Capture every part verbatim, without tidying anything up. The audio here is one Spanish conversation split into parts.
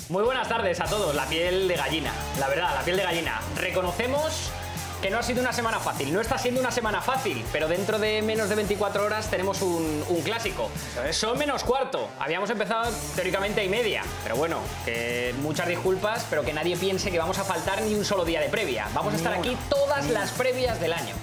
Muy buenas tardes a todos. La piel de gallina, la verdad, la piel de gallina. Reconocemos que no ha sido una semana fácil, no está siendo una semana fácil, pero dentro de menos de veinticuatro horas tenemos un, un clásico. Son menos cuarto, habíamos empezado teóricamente a y media, pero bueno, que muchas disculpas, pero que nadie piense que vamos a faltar ni un solo día de previa. Vamos a estar aquí todas las previas del año.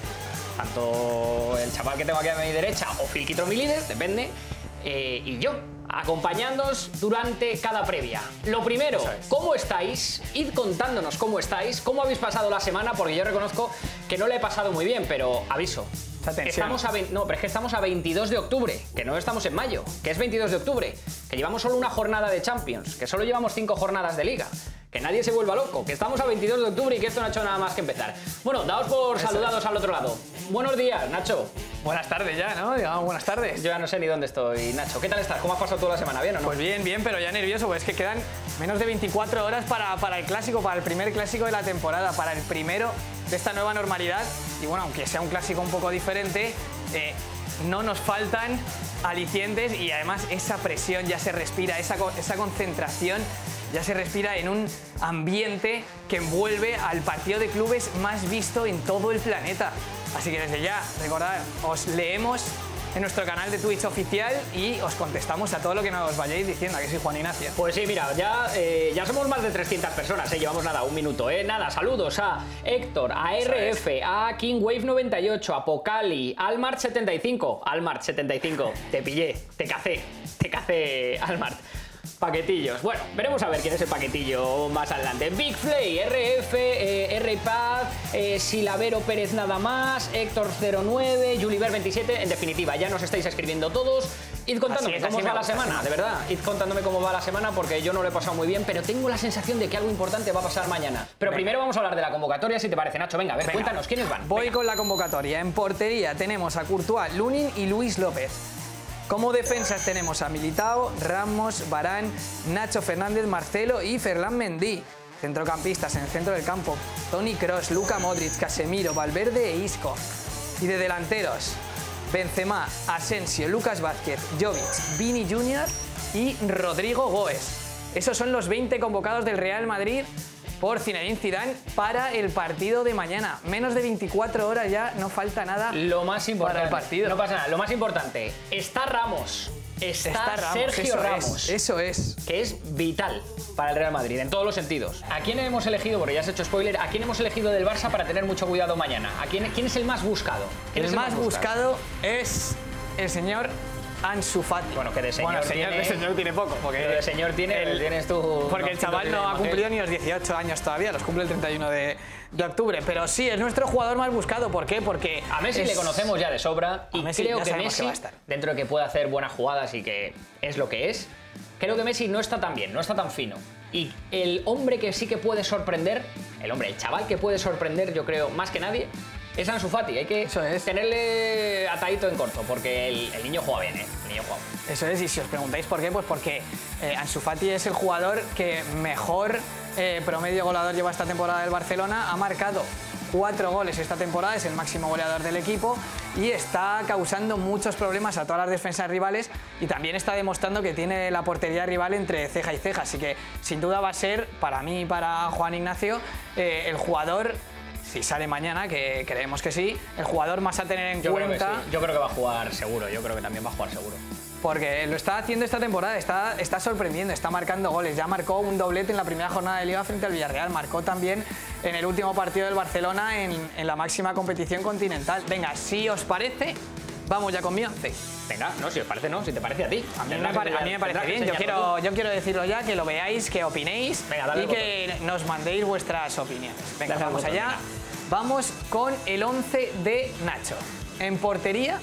Tanto el chaval que tengo aquí a mi derecha o Filky Tromilides, depende, eh, y yo, acompañándoos durante cada previa. Lo primero, ¿cómo estáis? Id contándonos cómo estáis, cómo habéis pasado la semana, porque yo reconozco que no la he pasado muy bien, pero aviso. Estamos a veinte, no, pero es que estamos a veintidós de octubre, que no estamos en mayo, que es veintidós de octubre, que llevamos solo una jornada de Champions, que solo llevamos cinco jornadas de Liga. Que nadie se vuelva loco, que estamos a veintidós de octubre y que esto no ha hecho nada más que empezar. Bueno, daos por Eso saludados es. al otro lado. Buenos días, Nacho. Buenas tardes ya, ¿no? Digamos, buenas tardes. Yo ya no sé ni dónde estoy, Nacho. ¿Qué tal estás? ¿Cómo has pasado toda la semana? ¿Bien o no? Pues bien, bien, pero ya nervioso, pues es que quedan menos de veinticuatro horas para, para el clásico, para el primer clásico de la temporada, para el primero de esta nueva normalidad. Y bueno, aunque sea un clásico un poco diferente, eh, no nos faltan alicientes y además esa presión ya se respira, esa, esa concentración ya se respira en un ambiente que envuelve al partido de clubes más visto en todo el planeta. Así que desde ya, recordad, os leemos en nuestro canal de Twitch oficial y os contestamos a todo lo que nos vayáis diciendo. ¿A que sí, Juan Ignacio? Pues sí, mira, ya, eh, ya somos más de trescientas personas, ¿eh? Llevamos nada, un minuto, ¿eh? Nada, saludos a Héctor, a R F, a King Wave noventa y ocho, a Pocali, Almart setenta y cinco, Almart setenta y cinco, te pillé, te cacé, te cacé, Almart. Paquetillos. Bueno, veremos a ver quién es el paquetillo más adelante. Big Flay, R F, eh, R-Pad, eh, Silavero Pérez nada más, Héctor cero nueve, Juliver veintisiete. En definitiva, ya nos estáis escribiendo todos. Id contándome es, cómo va la semana, de verdad. Id contándome cómo va la semana porque yo no lo he pasado muy bien, pero tengo la sensación de que algo importante va a pasar mañana. Pero venga, primero vamos a hablar de la convocatoria, si te parece, Nacho. Venga, a ver, venga, cuéntanos, ¿quiénes van? Voy venga. con la convocatoria. En portería tenemos a Courtois, Lunin y Luis López. Como defensas tenemos a Militao, Ramos, Varane, Nacho Fernández, Marcelo y Ferland Mendy. Centrocampistas en el centro del campo, Toni Kroos, Luka Modric, Casemiro, Valverde e Isco. Y de delanteros, Benzema, Asensio, Lucas Vázquez, Jovic, Vini Junior y Rodrigo Goes. Esos son los veinte convocados del Real Madrid por Zinedine Zidane para el partido de mañana. Menos de veinticuatro horas ya, no falta nada. Lo más importante, para el partido. No pasa nada, lo más importante, está Ramos, está, está Ramos, Sergio eso Ramos. Es, eso es. Que es vital para el Real Madrid, en todos los sentidos. ¿A quién hemos elegido, porque ya has hecho spoiler, a quién hemos elegido del Barça para tener mucho cuidado mañana? ¿A quién, quién es el más buscado? El, es el más, más buscado? buscado es el señor Ansu Fati. Bueno, que de señor, bueno, señor, tiene, de señor tiene poco. Porque de señor tiene, el, tienes tú... Porque el chaval no ha cumplido ni los dieciocho años todavía, los cumple el treinta y uno de octubre. Pero sí, es nuestro jugador más buscado. ¿Por qué? Porque a Messi es... le conocemos ya de sobra y Messi creo que que Messi, va a estar. dentro de que puede hacer buenas jugadas y que es lo que es, creo que Messi no está tan bien, no está tan fino. Y el hombre que sí que puede sorprender, el hombre, el chaval que puede sorprender, yo creo, más que nadie, es Ansu Fati. Hay que Eso es. tenerle atadito en corto, porque el, el niño juega bien, ¿eh? El niño juega bien. Eso es, y si os preguntáis por qué, pues porque eh, Ansu Fati es el jugador que mejor eh, promedio goleador lleva esta temporada del Barcelona. Ha marcado cuatro goles esta temporada, es el máximo goleador del equipo y está causando muchos problemas a todas las defensas rivales y también está demostrando que tiene la portería rival entre ceja y ceja. Así que sin duda va a ser, para mí y para Juan Ignacio, eh, el jugador... Si sale mañana, que creemos que sí, el jugador más a tener en yo cuenta... Creo que sí. Yo creo que va a jugar seguro, yo creo que también va a jugar seguro. Porque lo está haciendo esta temporada, está, está sorprendiendo, está marcando goles. Ya marcó un doblete en la primera jornada de Liga frente al Villarreal, marcó también en el último partido del Barcelona en, en la máxima competición continental. Venga, si os parece, vamos ya con mi once. Venga, no, si os parece no, si te parece a ti. A mí, me, pare, a mí me parece bien, yo quiero, yo quiero decirlo ya, que lo veáis, que opinéis. Venga, y que botón. Nos mandéis vuestras opiniones. Venga, dale vamos allá. Venga. Vamos con el once de Nacho. En portería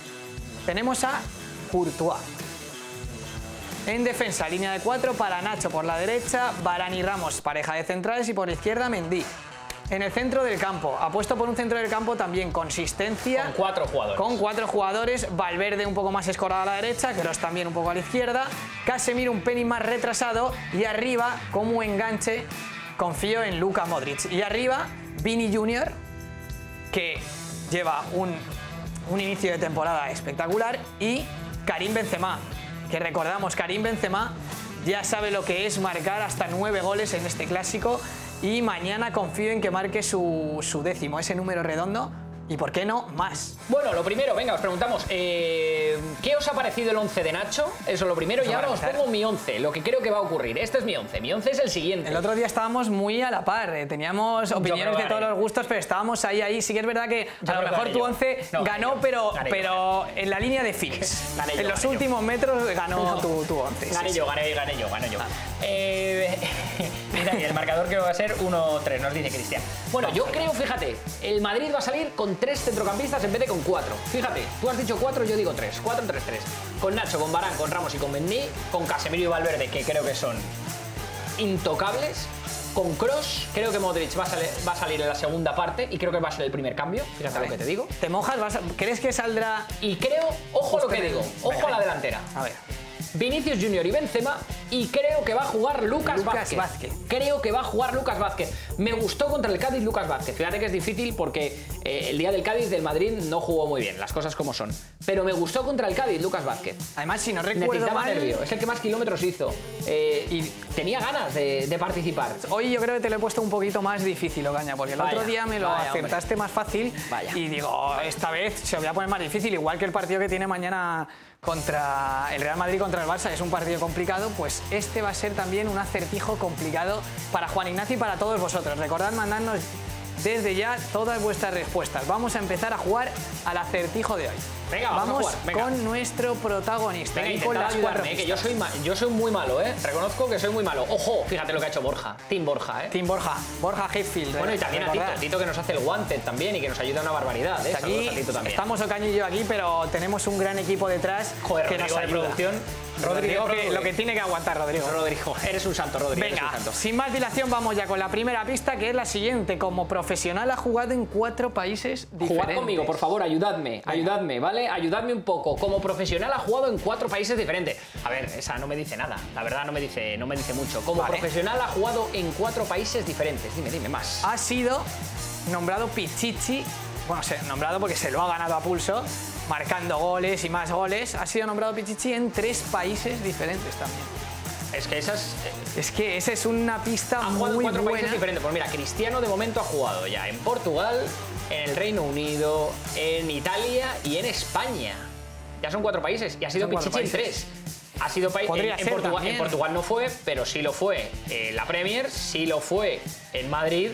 tenemos a Courtois. En defensa, línea de cuatro para Nacho por la derecha, Varane y Ramos, pareja de centrales, y por izquierda Mendy. En el centro del campo, apuesto por un centro del campo también consistencia. Con cuatro jugadores. Con cuatro jugadores, Valverde un poco más escorado a la derecha, Kroos también un poco a la izquierda, Casemiro un pelín más retrasado y arriba, como enganche, confío en Luka Modric. Y arriba, Vini Junior, que lleva un, un inicio de temporada espectacular, y Karim Benzema, que recordamos, Karim Benzema ya sabe lo que es marcar hasta nueve goles en este clásico y mañana confío en que marque su, su décimo, ese número redondo. Y por qué no, más. Bueno, lo primero, venga, os preguntamos, eh, ¿qué os ha parecido el once de Nacho? Eso es lo primero, y ahora os pongo mi once, lo que creo que va a ocurrir. Este es mi once, mi once es el siguiente. El otro día estábamos muy a la par, eh, teníamos opiniones de todos los gustos, pero estábamos ahí, ahí. Sí que es verdad que yo a lo mejor tu once no, ganó, yo, pero, gané pero yo, en la línea de finish. Gané yo, en los últimos yo. metros ganó no, tu, tu once. Gané sí, yo, sí. gané, gané yo, gané yo. Ah. Eh, mira, y el marcador creo que va a ser uno tres, nos dice Cristian. Bueno, yo creo, fíjate, el Madrid va a salir con tres centrocampistas en vez de con cuatro. Fíjate, tú has dicho cuatro, yo digo tres. cuatro tres tres. Con Nacho, con Varane, con Ramos y con Mendy, con Casemiro y Valverde, que creo que son intocables. Con Kroos, creo que Modric va a, salir, va a salir en la segunda parte y creo que va a ser el primer cambio. Fíjate vale. lo que te digo. ¿Te mojas? Vas a, ¿Crees que saldrá? Y creo, ojo lo que digo, ojo venga, a la delantera. A ver. Vinicius Junior y Benzema, y creo que va a jugar Lucas, Lucas Vázquez. Vázquez. Creo que va a jugar Lucas Vázquez. Me gustó contra el Cádiz Lucas Vázquez. Fíjate que es difícil porque eh, el día del Cádiz del Madrid no jugó muy bien, las cosas como son. Pero me gustó contra el Cádiz Lucas Vázquez. Además, si no recuerdo mal... nervio. Es el que más kilómetros hizo. Eh, y tenía ganas de, de participar. Hoy yo creo que te lo he puesto un poquito más difícil, Ocaña, porque el vaya, otro día me lo vaya, acertaste hombre. más fácil. Vaya. Y digo, esta vez se lo voy a poner más difícil, igual que el partido que tiene mañana contra el Real Madrid contra el Barça, es un partido complicado, pues este va a ser también un acertijo complicado para Juan Ignacio y para todos vosotros. Recordad mandarnos desde ya todas vuestras respuestas. Vamos a empezar a jugar al acertijo de hoy. Venga, vamos, vamos a jugar. Venga. con nuestro protagonista. Venga, y con las cuatro eh, que yo soy, yo soy muy malo, ¿eh? Reconozco que soy muy malo. Ojo, fíjate lo que ha hecho Borja. Team Borja, ¿eh? Team Borja. Borja Hitfield. Bueno, y también a Tito. Tito que nos hace el guante también y que nos ayuda una barbaridad, ¿eh? Aquí a Tito también. Estamos Ocaña y yo aquí, pero tenemos un gran equipo detrás. Joder, que Rodrigo nos ayuda. De producción. Rodrigo, Rodrigo que, lo que tiene que aguantar, Rodrigo. Rodrigo, eres un santo, Rodrigo. Venga, un santo. sin más dilación, vamos ya con la primera pista, que es la siguiente. Como profesional ha jugado en cuatro países diferentes. Jugad conmigo, por favor, ayudadme, Venga. ayudadme, ¿vale? Ayudadme un poco. Como profesional ha jugado en cuatro países diferentes. A ver, esa no me dice nada. La verdad no me dice, no me dice mucho. Como vale. profesional ha jugado en cuatro países diferentes. Dime, dime más. Ha sido nombrado Pichichi. Bueno, se, nombrado porque se lo ha ganado a pulso, marcando goles y más goles. Ha sido nombrado Pichichi en tres países diferentes también. Es que esas... Es que esa es una pista ha muy jugado en cuatro buena. países diferentes. Pues mira, Cristiano de momento ha jugado ya en Portugal, en el Reino Unido, en Italia y en España. Ya son cuatro países y ha sido Pichichi en tres. Ha sido país en, en, Portugal, en Portugal no fue, pero sí lo fue en la Premier, sí lo fue en Madrid.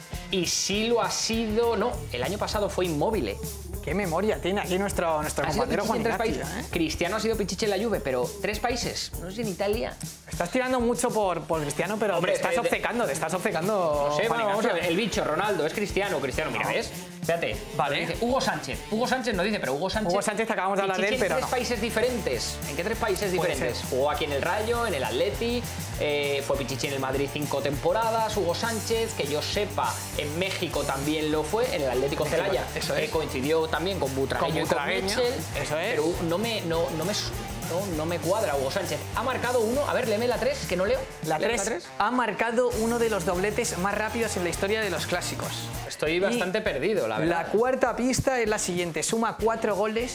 Y sí lo ha sido... No, el año pasado fue Inmóvil. Qué memoria tiene aquí nuestro, nuestro compañero Juan Ignacio, ¿eh? Cristiano ha sido Pichichi en la Juve, pero tres países. No sé, en Italia. Estás tirando mucho por, por Cristiano, pero Hombre, te estás de, obcecando, te estás obcecando. No sé, Juan bueno, vamos a ver. ¿eh? El bicho, Ronaldo, es Cristiano. Cristiano, mira, no. ¿ves? Fíjate. Vale. Dice, Hugo Sánchez. Hugo Sánchez no dice, pero Hugo Sánchez... Hugo Sánchez acabamos de hablar de él, pero en tres no. países diferentes. ¿En qué tres países diferentes? Jugó aquí en el Rayo, en el Atleti, eh, fue Pichichi en el Madrid cinco temporadas. Hugo Sánchez, que yo sepa, en México también lo fue, en el Atlético Celaya. Eso es. Que coincidió también con Butragueño. Butragueño, Mitchell, eso es. Pero no me, no, no, me, no, no me cuadra Hugo Sánchez. Ha marcado uno, a ver, léeme la tres, que no leo. La tres ha marcado uno de los dobletes más rápidos en la historia de los clásicos. Estoy bastante y perdido, la verdad. La cuarta pista es la siguiente, suma cuatro goles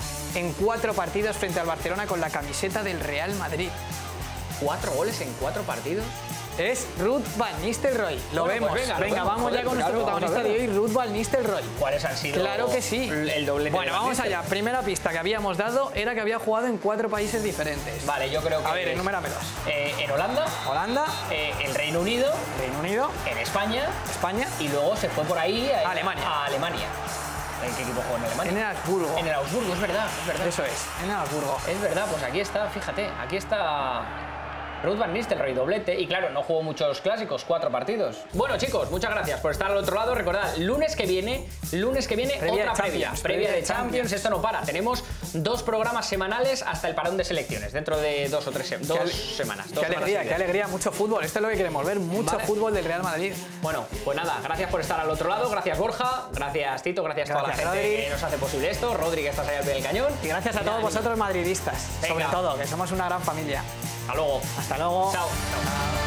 en cuatro partidos frente al Barcelona con la camiseta del Real Madrid. ¿Cuatro goles en cuatro partidos? Es Ruud van Nistelrooy. Lo bueno, vemos. Pues venga, venga, lo vamos vemos. ya con Joder, nuestro claro, protagonista de hoy, Ruud van Nistelrooy. ¿Cuáles han sido? Claro que sí. El doblete. Bueno, vamos allá. Primera pista que habíamos dado era que había jugado en cuatro países diferentes. Vale, yo creo que... A ver, enuméramelos. Eh, en Holanda. Holanda. Eh, en Reino Unido. Reino Unido. En España. España. Y luego se fue por ahí a Alemania. A Alemania. ¿En qué equipo jugó en Alemania? En el Augsburgo. En el Augsburgo, es verdad, es verdad. Eso es, en el Augsburgo. Es verdad, pues aquí está, fíjate, aquí está... Ruud van Nistelrooy, doblete, y claro, no jugó muchos clásicos, cuatro partidos. Bueno, chicos, muchas gracias por estar al otro lado. Recordad, lunes que viene, lunes que viene, previa otra de previa, Champions, previa de Champions. Champions. Esto no para. Tenemos dos programas semanales hasta el parón de selecciones, dentro de dos o tres se dos qué semanas. Qué dos alegría, semanas qué alegría, mucho fútbol. Esto es lo que queremos ver, mucho vale. fútbol del Real Madrid. Bueno, pues nada, gracias por estar al otro lado, gracias Borja, gracias Tito, gracias, a toda la gente Rodri. que nos hace posible esto, Rodri, que estás ahí al pie del cañón. Y gracias a todos vosotros madridistas, Venga. sobre todo, que somos una gran familia. Hasta luego. Hasta luego. Chao. Chao.